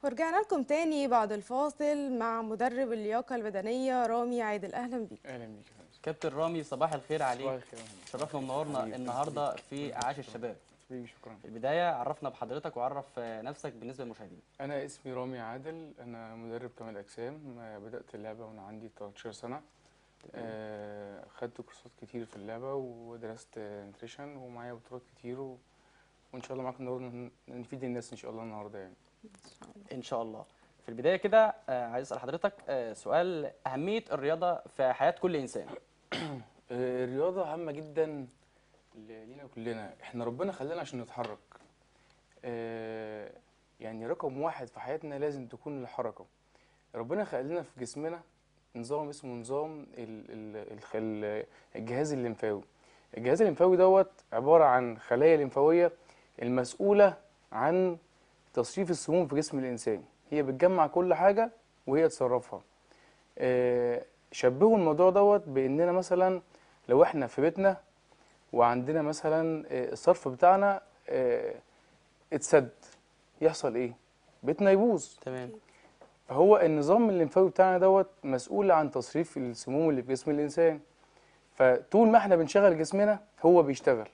ورجعنا لكم تاني بعد الفاصل مع مدرب اللياقة البدنية رامي عادل. أهلا بيك. اهلا بيك يا فندم. كابتن رامي، صباح الخير صباح عليك. الخير يا فندم. صباح شرفنا الخير ومنورنا حبيبي، ربنا النهارده يخليك. في ربنا اعاش يخليك. الشباب. حبيبي شكرا. في البدايه عرفنا بحضرتك وعرف نفسك بالنسبه للمشاهدين. انا اسمي رامي عادل، انا مدرب كمال اجسام. بدات اللعبه وانا عندي 13 سنه. خدت كورسات كتير في اللعبه ودرست نتريشن ومعايا بطولات كتير وان شاء الله معاكم النهارده نفيد الناس ان شاء الله النهارده يعني. ان شاء الله. في البدايه كده عايز اسال حضرتك سؤال: اهميه الرياضه في حياه كل انسان. الرياضه هامه جدا لينا كلنا، احنا ربنا خلانا عشان نتحرك. يعني رقم واحد في حياتنا لازم تكون الحركه. ربنا خلق لنا في جسمنا نظام اسمه نظام الجهاز الليمفاوي. الجهاز الليمفاوي دوت عبارة عن خلايا ليمفاوية المسؤولة عن تصريف السموم في جسم الإنسان. هي بتجمع كل حاجة وهي تصرفها. شبهوا الموضوع دوت بإننا مثلا لو احنا في بيتنا وعندنا مثلا الصرف بتاعنا اتسد، يحصل ايه؟ بيتنا يبوظ. تمام. هو النظام الليمفاوي بتاعنا دوت مسؤول عن تصريف السموم اللي في جسم الإنسان. فطول ما احنا بنشغل جسمنا هو بيشتغل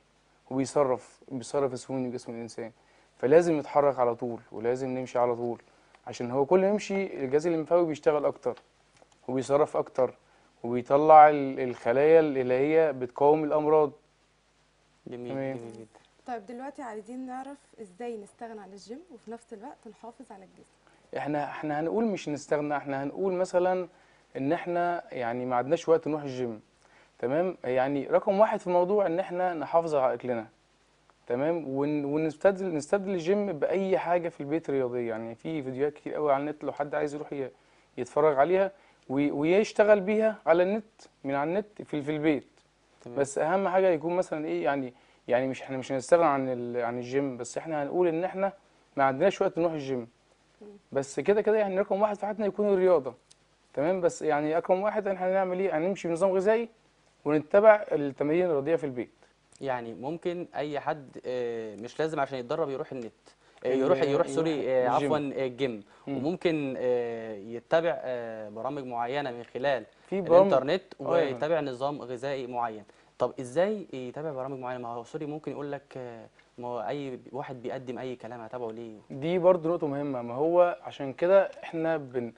وبيصرف السموم اللي في جسم الإنسان. فلازم نتحرك على طول ولازم نمشي على طول، عشان هو كل ما يمشي الجهاز الليمفاوي بيشتغل أكتر وبيصرف أكتر وبيطلع الخلايا اللي هي بتقاوم الأمراض. جميل تمام. جميل جدا. طيب دلوقتي عايزين نعرف ازاي نستغنى عن الجيم وفي نفس الوقت نحافظ على الجسم. احنا هنقول مش نستغنى، احنا هنقول مثلا ان احنا يعني ما عندناش وقت نروح الجيم. تمام. يعني رقم واحد في الموضوع ان احنا نحافظ على اكلنا. تمام. نستبدل الجيم باي حاجه في البيت رياضيه. يعني في فيديوهات كتير قوي على النت لو حد عايز يروح يتفرج عليها ويشتغل بيها على النت، من على النت في البيت. تمام. بس اهم حاجه يكون مثلا ايه، يعني مش احنا مش هنستغنى عن الجيم، بس احنا هنقول ان احنا ما عندناش وقت نروح الجيم. بس كده كده يعني رقم واحد في حياتنا يكون الرياضه. تمام. بس يعني رقم واحد احنا هنعمل ايه؟ هنمشي بنظام غذائي ونتبع التمارين الرياضيه في البيت. يعني ممكن اي حد مش لازم عشان يتدرب يروح النت، يروح يروح سوري، عفوا الجيم. الجيم. مم. وممكن يتبع برامج معينة من خلال في برامج. الانترنت اه يا فندم. ويتبع نظام غذائي معين. طب ازاي يتابع برامج معينة؟ ما هو سوري ممكن يقول لك ما هو اي واحد بيقدم اي كلام هتابعه ليه؟ دي برضو نقطه مهمه. ما هو عشان كده احنا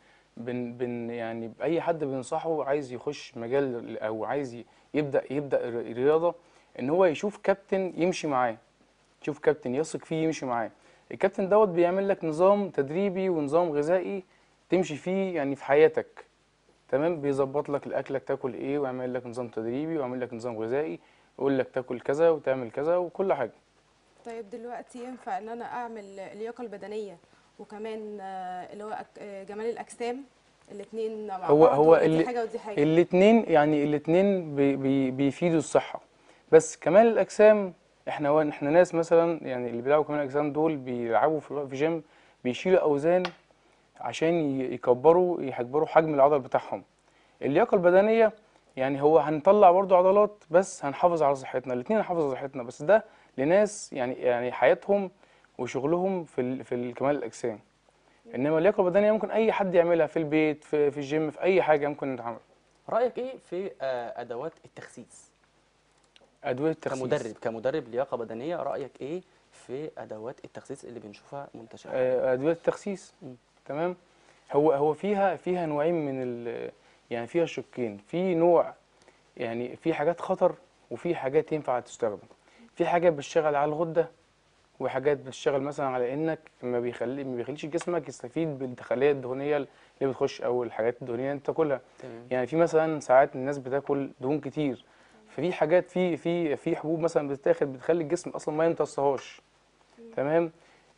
يعني باي حد بننصحه عايز يخش مجال او عايز يبدا الرياضه، ان هو يشوف كابتن يمشي معاه، يشوف كابتن يثق فيه يمشي معاه. الكابتن دوت بيعمل لك نظام تدريبي ونظام غذائي تمشي فيه يعني في حياتك. تمام. بيظبط لك الاكلك تاكل ايه، ويعمل لك نظام تدريبي ويعمل لك نظام غذائي، يقول لك تاكل كذا وتعمل كذا وكل حاجه. طيب دلوقتي ينفع ان انا اعمل اللياقة البدنية وكمان اللي هو جمال الاجسام، الاتنين مع هو بعض هو ولا دي حاجة ودي حاجة؟ الاتنين بيفيدوا الصحه. بس كمال الاجسام احنا ناس مثلا، يعني اللي بيلعبوا كمال الاجسام دول بيلعبوا في جيم، بيشيلوا اوزان عشان يكبروا حجم العضل بتاعهم. اللياقه البدنيه يعني هو هنطلع برضو عضلات بس هنحافظ على صحتنا. الاتنين هنحافظ على صحتنا، بس ده لناس يعني حياتهم وشغلهم في كمال الاجسام. انما اللياقه البدنيه ممكن اي حد يعملها في البيت، في الجيم، في اي حاجه ممكن تتعمل. رأيك ايه في ادوات التخسيس؟ ادويه التخسيس. كمدرب لياقة بدنية، رأيك ايه في ادوات التخسيس اللي بنشوفها منتشرة حاليا؟ ادويه التخسيس. مم. تمام. هو فيها نوعين يعني فيها شقين. في نوع يعني في حاجات خطر وفي حاجات ينفع تستخدم. في حاجات بتشتغل على الغده، وحاجات بتشتغل مثلا على انك ما بيخليش جسمك يستفيد بالخلايا الدهنيه اللي بتخش او الحاجات الدهنيه اللي انت تاكلها. تمام. يعني في مثلا ساعات الناس بتاكل دهون كتير، ففي حاجات في حبوب مثلا بتتاخد بتخلي الجسم اصلا ما يمتصهاش. تمام.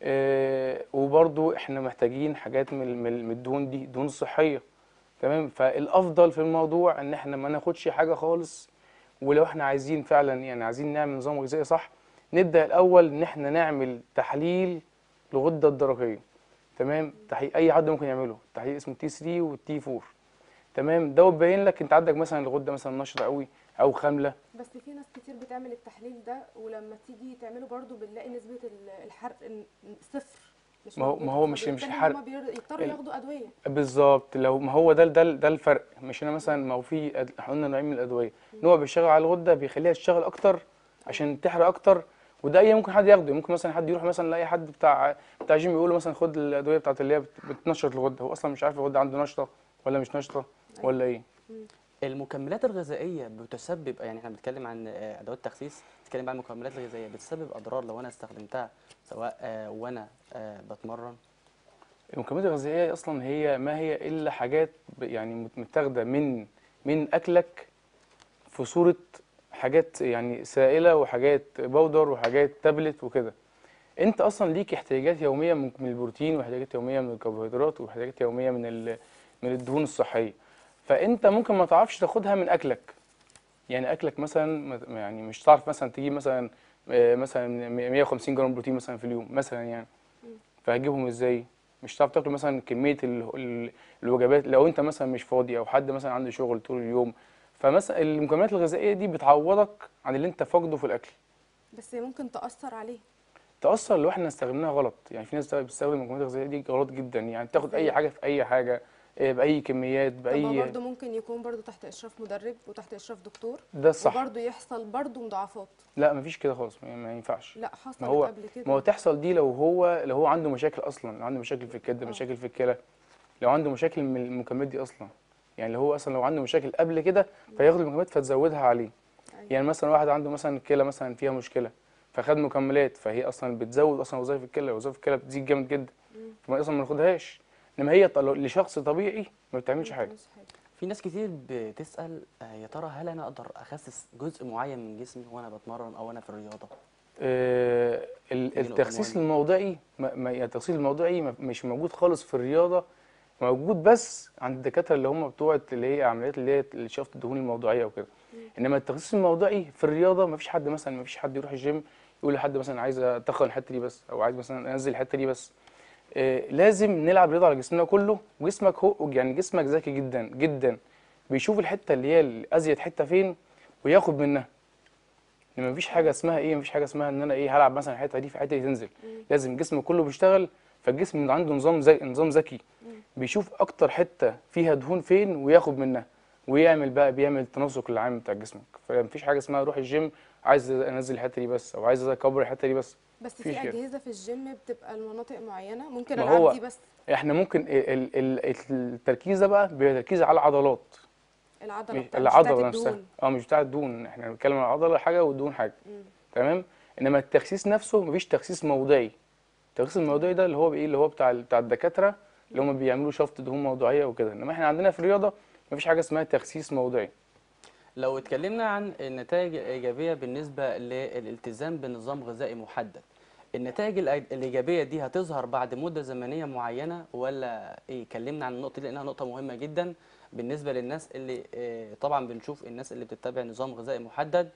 وبرضو احنا محتاجين حاجات من الدهون دي، دهون صحيه. تمام. فالافضل في الموضوع ان احنا ما ناخدش حاجه خالص. ولو احنا عايزين فعلا يعني عايزين نعمل نظام غذائي صح، نبدا الاول ان احنا نعمل تحليل الغده الدرقيه. تمام. تحليل اي حد ممكن يعمله، تحليل اسمه تي 3 والتي 4. تمام. ده بيبين لك انت عندك مثلا الغده مثلا نشطه قوي او خامله. بس في ناس كتير بتعمل التحليل ده ولما تيجي تعمله برضو بنلاقي نسبة الحرق صفر. مش ما هو موجوده، ما هو مش فبالتالي حرق. هما يضطروا ياخدوا ادويه. بالظبط، لو ما هو ده الفرق. مش انا مثلا، ما هو في احنا قلنا نوعين من الادويه، نوع بيشتغل على الغده بيخليها تشتغل اكتر ايوه. عشان تحرق اكتر، وده اي ممكن حد ياخده. ممكن مثلا حد يروح مثلا لاي حد بتاع جيم يقول له مثلا خد الادويه بتاعت اللي هي بتنشط الغده، هو اصلا مش عارف الغده عنده نشطه ولا مش نشطه ايوه. ولا ايه. مم. المكملات الغذائيه بتسبب، يعني احنا بنتكلم عن ادوات تخسيس، بنتكلم عن المكملات الغذائيه بتسبب اضرار لو انا استخدمتها، سواء وانا بتمرن؟ المكملات الغذائيه اصلا هي ما هي الا حاجات يعني متاخده من اكلك في صوره حاجات يعني سائله وحاجات بودر وحاجات تابلت وكده. انت اصلا ليك احتياجات يوميه من البروتين، واحتياجات يوميه من الكربوهيدرات، واحتياجات يوميه من الدهون الصحيه. فانت ممكن ما تعرفش تاخدها من اكلك. يعني اكلك مثلا يعني مش تعرف مثلا تجيب مثلا مثلا 150 جرام بروتين مثلا في اليوم مثلا يعني. مم. فهتجيبهم ازاي؟ مش هتعرف تاكل مثلا كميه الوجبات لو انت مثلا مش فاضي، او حد مثلا عنده شغل طول اليوم. فمثلا المكملات الغذائيه دي بتعوضك عن اللي انت فاقده في الاكل. بس ممكن تاثر عليه. تأثر لو احنا استخدمناها غلط. يعني في ناس بتستخدم المكملات الغذائية دي غلط جدا، يعني تاخد أي ازاي؟ حاجة في أي حاجة، بأي كميات طب ما بأي. برضه ممكن يكون برضه تحت اشراف مدرب وتحت اشراف دكتور، ده الصح. وبرضه يحصل برضه مضاعفات. لا مفيش كده خالص، ما ينفعش. لا، ما حصلت هو قبل ما هو كده. تحصل دي لو هو عنده مشاكل أصلا، لو عنده مشاكل في الكبد، اه. مشاكل في الكلى، لو عنده مشاكل من المكملات دي أصلا. يعني اللي هو أصلا لو عنده مشاكل قبل كده مم. فياخد المكملات فتزودها عليه. ايوه. يعني مثلا واحد عنده مثلا الكلى مثلا فيها مشكلة، فخد مكملات، فهي أصلا بتزود أصلا وظائف الكلى، وظائف الكلى بتزيد جامد جدا، مم. فما اصلا ما ناخدهاش. انما هي لشخص طبيعي ما بتعملش ما حاجه. بتعملش حاجه. في ناس كتير بتسأل يا ترى هل انا اقدر اخسس جزء معين من جسمي وانا بتمرن او انا في الرياضه؟ دي نقطه التخسيس مهمه. الموضعي يعني التخسيس الموضعي مش موجود خالص في الرياضه. موجود بس عند الدكاتره اللي هم بتوع اللي هي عمليات اللي هي شفط الدهون الموضعيه وكده. مم. انما التخسيس الموضعي في الرياضه ما فيش حد مثلا، ما فيش حد يروح الجيم يقول لحد مثلا عايز اتخن الحته دي بس، او عايز مثلا انزل الحته دي بس. لازم نلعب رياضه على جسمنا كله. وجسمك هو يعني جسمك ذكي جدا جدا، بيشوف الحته اللي هي الازيد حته فين وياخد منها. لما مفيش حاجه فعلا. اسمها ايه، مفيش حاجه اسمها ان انا ايه هلعب مثلا الحته دي في حته دي تنزل. مم. لازم الجسم كله بيشتغل. فالجسم عنده نظام زي نظام ذكي، مم. بيشوف اكتر حته فيها دهون فين وياخد منها، ويعمل بقى بيعمل التناسق العام بتاع جسمك. فمفيش حاجه اسمها اروح الجيم عايز انزل الحته دي بس، او عايز اكبر الحته دي بس. بس مفيش في كده. اجهزه في الجيم بتبقى لمناطق معينه، ممكن ما العب هو دي بس. احنا ممكن التركيز ده بقى بيبقى تركيز على العضلات، العضله مش مش بتاعت العضله نفسها. الدهون. اه مش بتاع الدهون، احنا بنتكلم عن العضله حاجه والدهون حاجه. مم. تمام. انما التخسيس نفسه مفيش تخسيس موضعي. التخسيس الموضعي تمام. ده اللي هو بايه، اللي هو بتاع الدكاتره اللي مم. هم بيعملوا شفط دهون موضعيه وكده. انما احنا عندنا في الرياضه مفيش حاجه اسمها تخسيس موضعي. لو اتكلمنا عن النتائج الإيجابية بالنسبة للالتزام بنظام غذائي محدد، النتائج الإيجابية دي هتظهر بعد مدة زمنية معينة ولا إيه؟ كلمنا عن النقطة دي لأنها نقطة مهمة جدا بالنسبة للناس اللي طبعا بنشوف الناس اللي بتتبع نظام غذائي محدد،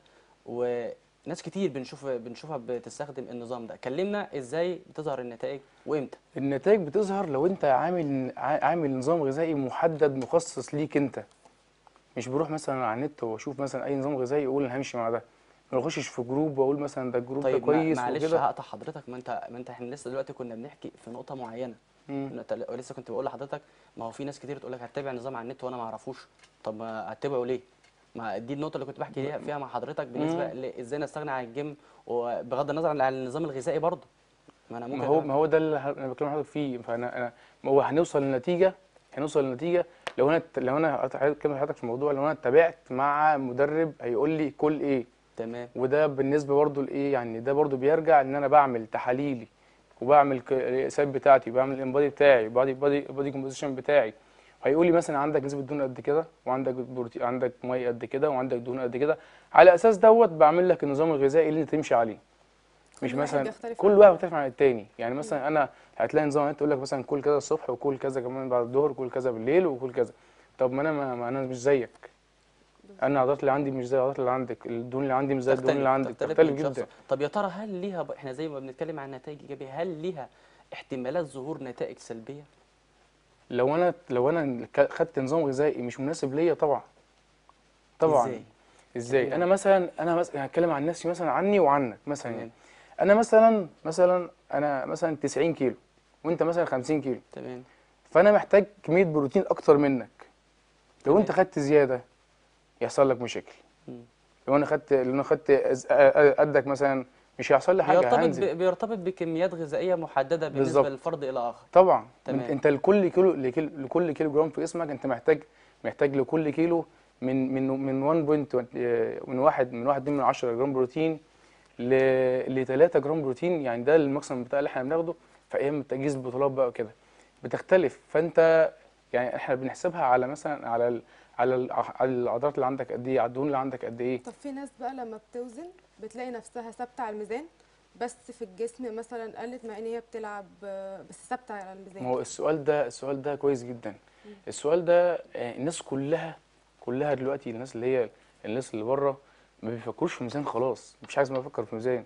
وناس كتير بنشوفها بتستخدم النظام ده. كلمنا إزاي بتظهر النتائج وإمتى؟ النتائج بتظهر لو انت عامل نظام غذائي محدد مخصص ليك انت. مش بروح مثلا على النت واشوف مثلا اي نظام غذائي اقول انا همشي مع ده. ما اخشش في جروب واقول مثلا ده الجروب ده طيب كويس معلش وكده. هقطع حضرتك، ما انت احنا لسه دلوقتي كنا بنحكي في نقطة معينة. مم. لسه كنت بقول لحضرتك ما هو في ناس كتير تقول لك هتتابع نظام على النت وانا ما اعرفوش. طب ما اتبعه ليه؟ ما دي النقطه اللي كنت بحكي فيها مع حضرتك بالنسبه مم. ازاي نستغنى عن الجيم، وبغض النظر عن النظام الغذائي برضه. ما انا ما ممكن هو اتابع. ما هو ده اللي انا بكلم حضرتك فيه. ما هو هنوصل لنتيجه لو انا هتكلم حضرتك في الموضوع. لو انا اتبعت مع مدرب هيقول لي كل ايه. تمام. وده بالنسبه برضو لايه، يعني ده برضو بيرجع ان انا بعمل تحاليلي، وبعمل القياسات بتاعتي، وبعمل الانبادي بتاعي، بادي كومبوزيشن بتاعي. هيقول لي مثلا عندك نسبه دهون قد كده، وعندك بروتين، عندك ميه قد كده، وعندك دهون قد كده. على اساس دوت بعمل لك النظام الغذائي اللي انت تمشي عليه. مش كل واحد مثلا بيختلف كل عن واحد التاني. مختلف عن التاني. يعني مم. مثلا انا هتلاقي نظام انت تقول لك مثلا كل كذا الصبح، وكل كذا كمان بعد الظهر، وكل كذا بالليل، وكل كذا. طب ما انا مش زيك. انا بالظبط. العضلات اللي عندي مش زي العضلات اللي عندك، الدهون اللي عندي مش زي الدهون اللي عندك، تختلف تختلف من شخص. جدا. طب يا ترى هل ليها احنا زي ما بنتكلم عن نتائج ايجابيه، هل ليها احتمالات ظهور نتائج سلبيه؟ لو انا خدت نظام غذائي مش مناسب ليا، طبعا طبعا. ازاي؟ ازاي؟ كلمنا. انا مثلا هتكلم عن نفسي مثلا، عني وعنك مثلا يعني. تمام. انا مثلا انا مثلا 90 كيلو. وانت مثلا 50 كيلو، تمام. فانا محتاج كميه بروتين اكتر منك. لو انت تمام. خدت زياده يحصل لك مشاكل. مم. لو انا خدت قدك مثلا مش هيحصل لي حاجه، هنزل. بيرتبط بكميات غذائيه محدده بالنسبه بالظبط. للفرد الى اخر. طبعا تمام. انت لكل كيلو جرام في جسمك انت محتاج لكل كيلو من 1.2 جرام بروتين ل 3 جرام بروتين، يعني ده الماكسيمم بتاع اللي احنا بناخده في ايام تجهيز البطولات بقى وكده. بتختلف، فانت يعني احنا بنحسبها على مثلا على العضلات اللي عندك قد ايه، على الدهون اللي عندك قد ايه. طب في ناس بقى لما بتوزن بتلاقي نفسها ثابته على الميزان، بس في الجسم مثلا قلت، مع ان هي بتلعب بس ثابته على ما الميزان. هو السؤال ده كويس جدا. السؤال ده الناس كلها دلوقتي، الناس اللي بره ما بيفكروش في ميزان. خلاص مفيش حاجه اسمها افكر في ميزان.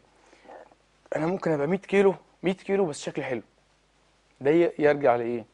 انا ممكن ابقى 100 كيلو بس شكلي حلو. ده يرجع لايه؟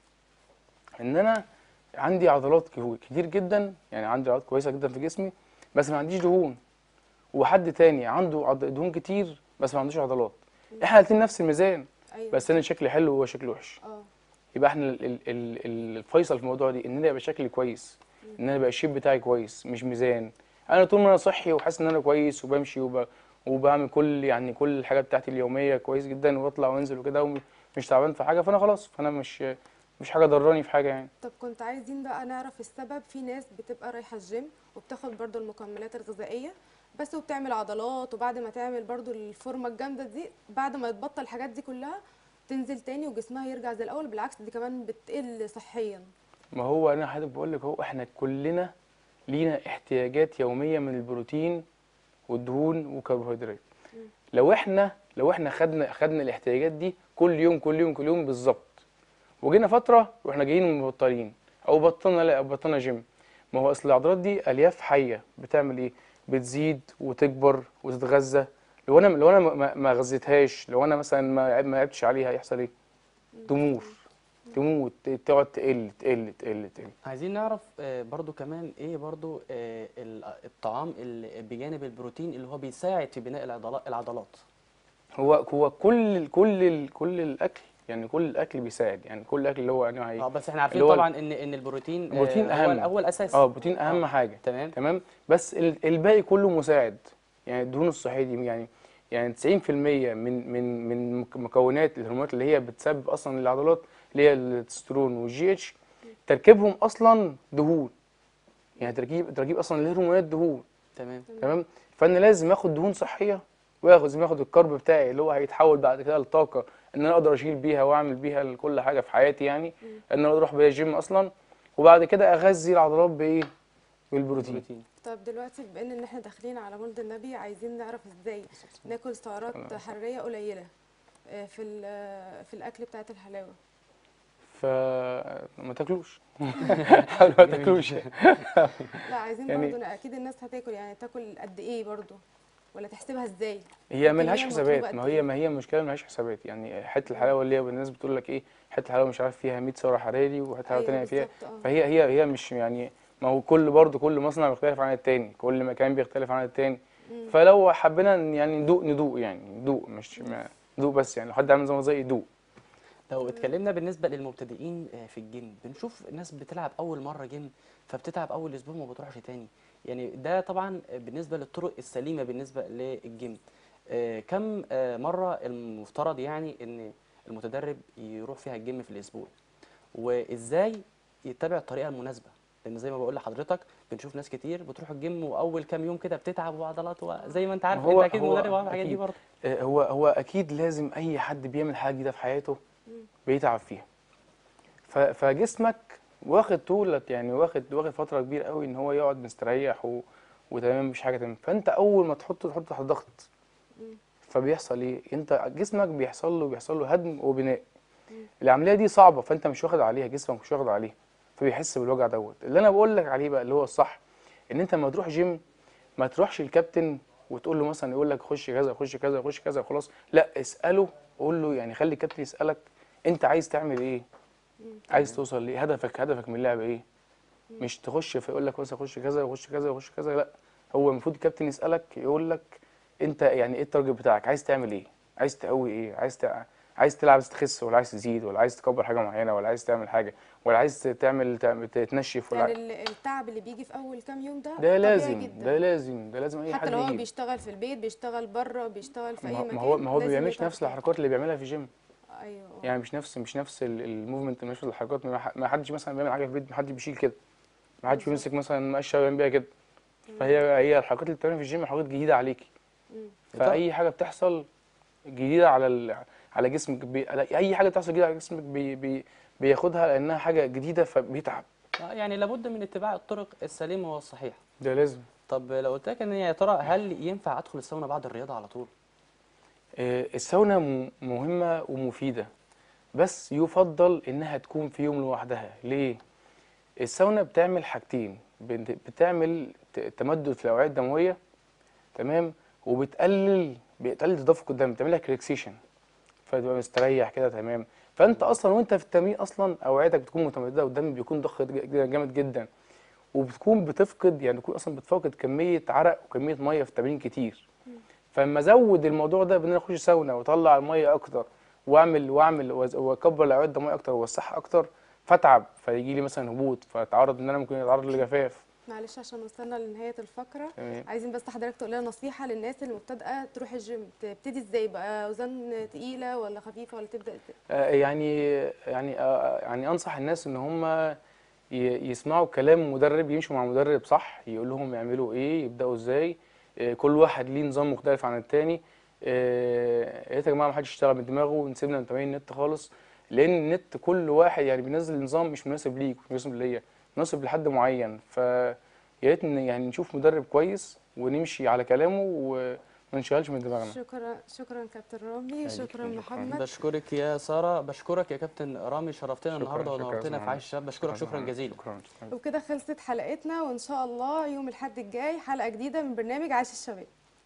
ان انا عندي عضلات كتير جدا، يعني عندي عضلات كويسه جدا في جسمي بس ما عنديش دهون، وحد تاني عنده دهون كتير بس ما عندوش عضلات. احنا الاتنين نفس الميزان، ايوه بس انا بالظبط. شكلي حلو وهو شكله وحش. اه. يبقى احنا الفيصل في الموضوع دي ان انا يبقى شكلي كويس، ان انا يبقى الشيب بتاعي كويس، مش ميزان. انا طول ما انا صحي وحاسس ان انا كويس وبمشي وبعمل كل الحاجات بتاعتي اليوميه كويس جدا، وبطلع وانزل وكده ومش تعبان في حاجه، فانا خلاص، فانا مش حاجه ضراني في حاجه يعني. طب كنت عايزين بقى نعرف السبب. في ناس بتبقى رايحة الجيم وبتاخد برضو المكملات الغذائية بس، وبتعمل عضلات، وبعد ما تعمل برضو الفورمة الجامدة دي، بعد ما تبطل الحاجات دي كلها تنزل تاني وجسمها يرجع زي الأول، بالعكس دي كمان بتقل صحيا. ما هو انا حضرتك بقول لك، هو احنا كلنا لينا احتياجات يوميه من البروتين والدهون والكربوهيدرات. لو احنا خدنا الاحتياجات دي كل يوم بالظبط، وجينا فتره واحنا جايين مبطلين او بطلنا جيم، ما هو اصل العضلات دي الياف حيه بتعمل ايه؟ بتزيد وتكبر وتتغذى. لو انا ما غذيتهاش، لو انا مثلا ما لعبتش عليها، يحصل ايه؟ تمور، تموت، تقعد تقل. عايزين نعرف برضو كمان ايه برضو الطعام اللي بجانب البروتين اللي هو بيساعد في بناء العضلات. هو كل الاكل، يعني كل الاكل بيساعد، يعني كل الاكل اللي هو يعني ايه، بس احنا عارفين اللي هو طبعا ان البروتين البروتين هو اهم. الاول اساسي. بروتين اهم حاجه. تمام. تمام. بس الباقي كله مساعد. يعني الدهون الصحيه دي يعني 90% من مكونات الهرمونات اللي هي بتسبب اصلا العضلات، اللي هي التستيرون والجي اتش، تركيبهم اصلا دهون. يعني تركيب اصلا الهرمونات دهون. تمام. تمام. فانا لازم اخد دهون صحيه، لازم اخد الكارب بتاعي اللي هو هيتحول بعد كده لطاقه، ان انا اقدر اشيل بيها واعمل بيها كل حاجه في حياتي، يعني ان انا اروح بيها جيم اصلا، وبعد كده اغذي العضلات بايه؟ بالبروتين. البروتين. طب دلوقتي بما ان احنا داخلين على مولد النبي، عايزين نعرف ازاي ناكل سعرات حرارية قليلة في الأكل بتاعت الحلاوة. فما تاكلوش. حاولوا ما تاكلوش. لا عايزين يعني برضو اكيد الناس هتاكل، يعني تاكل قد ايه برضو، ولا تحسبها ازاي؟ هي الكمية ملهاش المطلوبة حسابات، قد ما ايه؟ هي ما هي مشكله ملهاش حسابات. يعني حته الحلاوه اللي هي الناس بتقول لك ايه، حته الحلاوه مش عارف فيها 100 سعر حراري، وحته حلاوه ايوه تانيه فيها، بالظبط. اه. فهي مش يعني، ما هو كل مصنع بيختلف عن التاني، كل مكان بيختلف عن التاني. فلو حبينا يعني ندوق يعني ندوق، مش ندوق بس، يعني لو حد عامل نظام غذائي يدوق. لو اتكلمنا بالنسبه للمبتدئين في الجيم، بنشوف ناس بتلعب اول مره جيم فبتتعب اول اسبوع ما بتروحش تاني. يعني ده طبعا بالنسبه للطرق السليمه بالنسبه للجيم. كم مره المفترض يعني ان المتدرب يروح فيها الجيم في الاسبوع، وازاي يتبع الطريقه المناسبه؟ لان زي ما بقول لحضرتك بنشوف ناس كتير بتروح الجيم واول كام يوم كده بتتعب وعضلات، وزي ما انت ما عارف انت هو اكيد هو مدرب وعارف الحاجات دي اكيد برضه. هو اكيد لازم اي حد بيعمل حاجه جديده في حياته بيتعب فيها. فجسمك واخد طولك، يعني واخد فتره كبيره قوي ان هو يقعد مستريح وتمام، مفيش حاجه تمام. فانت اول ما تحط تحت ضغط، فبيحصل ايه؟ انت جسمك بيحصل له هدم وبناء. العمليه دي صعبه، فانت مش واخد عليها، جسمك مش واخد عليها، فبيحس بالوجع دوت. اللي انا بقول لك عليه بقى اللي هو الصح، ان انت لما تروح جيم ما تروحش الكابتن وتقول له مثلا، يقول لك خش كذا خش كذا خش كذا وخلاص. لا، اساله، قول له، يعني خلي الكابتن يسالك انت عايز تعمل ايه، عايز تمام. توصل ليه، هدفك من اللعبه ايه. مش تخش فيقول لك بس اخش كذا واخش كذا واخش كذا، لا. هو المفروض الكابتن يسالك، يقول لك انت يعني ايه التارجت بتاعك، عايز تعمل ايه، عايز تقوي ايه، عايز تلعب، عايز تخس، ولا عايز تزيد، ولا عايز تكبر حاجه معينه، ولا عايز تعمل حاجه، ولا عايز تتنشف، يعني التعب اللي بيجي في اول كام يوم ده ده طبيعي لازم، جدا. ده لازم، ده لازم اي حتى حد لو هو يجيله. بيشتغل في البيت، بيشتغل بره، بيشتغل في اي ما هو ما مكان، لازم بيعملش يتعب نفس فيه. الحركات اللي بيعملها في الجيم. ايوه. يعني مش نفس الموفمنت، مش نفس الحركات. ما حدش مثلا بيعمل حاجه في البيت، ما حدش بيشيل كده، ما حدش بالظبط. بيمسك مثلا مقشه ويعمل بيها كده. هي الحركات اللي بتعملها في الجيم حركات جديده عليكي. مم. فاي حاجه بتحصل جديده على جسمك، اي حاجه بتحصل جديده على جسمك بياخدها لانها حاجه جديده فبيتعب. يعني لابد من اتباع الطرق السليمه والصحيحه. ده لازم. طب لو قلت لك ان يا ترى هل ينفع ادخل الساونا بعد الرياضه على طول؟ الساونا مهمه ومفيده، بس يفضل انها تكون في يوم لوحدها. ليه؟ الساونا بتعمل حاجتين، بتعمل تمدد في الاوعيه الدمويه، تمام، بتقلل تدفق الدم، بتعمل لك ريلاكسيشن، فتبقى مستريح كده، تمام. فانت اصلا وانت في التمرين اصلا اوعيتك بتكون متمدده، والدم بيكون ضخ جامد جدا، وبتكون بتفقد، يعني بتكون اصلا بتفقد كميه عرق وكميه ميه في التمرين كتير. فلما ازود الموضوع ده بان انا اخش ساونا واطلع الميه اكتر، واعمل واكبر الاوعيه الدمويه اكتر واوسعها اكتر، فاتعب، فيجي لي مثلا هبوط، فاتعرض ان انا ممكن اتعرض لجفاف. معلش عشان وصلنا لنهاية الفقرة، تمام. عايزين بس حضرتك تقول لنا نصيحة للناس اللي مبتدئة تروح الجيم، تبتدي ازاي بقى؟ اوزان تقيلة ولا خفيفة ولا تبدأ ازاي؟ يعني انصح الناس ان هم يسمعوا كلام مدرب، يمشوا مع مدرب صح، يقول لهم يعملوا ايه، يبداوا ازاي. كل واحد ليه نظام مختلف عن التاني. يا ريت يا جماعه ما حدش يشتغل من دماغه ونسيبنا من تمارين النت خالص، لان النت كل واحد يعني بينزل نظام مش مناسب ليك، مش مناسب ليا، مناسب لحد معين. يا ريت يعني نشوف مدرب كويس ونمشي على كلامه وما نشغلش من دماغنا. شكرا كابتن رامي، شكرا شكراً. محمد. بشكرك يا ساره، بشكرك يا كابتن رامي، شرفتنا النهارده شكرا ونورتنا في عايش يا الشباب. بشكرك شكرا زميلي. جزيلا. شكرا. وبكده خلصت حلقتنا، وان شاء الله يوم الاحد الجاي حلقة جديدة من برنامج عاش الشباب.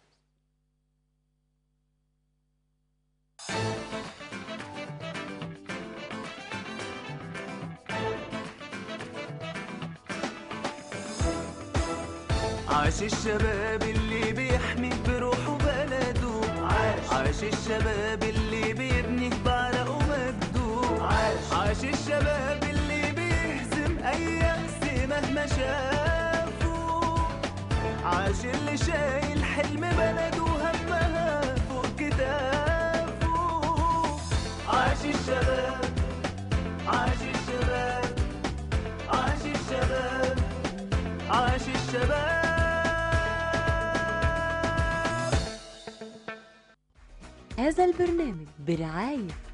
عاش الشباب اللي بيحمي بروحه بلده، عاش الشباب اللي بيبني بعرقه مجده، عاش الشباب اللي بيهزم اي يأس مهما شافوا، عاش اللي شايل حلم بلده همها فوق كتافه. عاش الشباب، عاش الشباب، عاش الشباب، عاش الشباب. هذا البرنامج برعاية